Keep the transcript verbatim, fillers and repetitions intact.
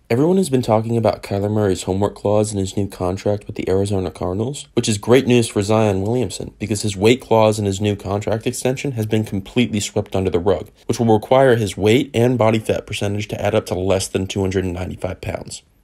Everyone has been talking about Kyler Murray's homework clause in his new contract with the Arizona Cardinals, which is great news for Zion Williamson because his weight clause in his new contract extension has been completely swept under the rug, which will require his weight and body fat percentage to add up to less than two hundred ninety-five pounds.